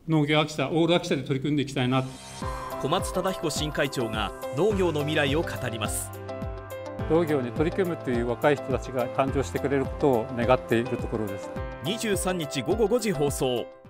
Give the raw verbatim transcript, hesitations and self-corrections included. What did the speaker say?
農業秋田、オール秋田で取り組んでいきたいな。 小松忠彦新会長が農業の未来を語ります。 農業に取り組むという若い人たちが誕生してくれることを願っているところです。 にじゅうさんにちごごごじ放送。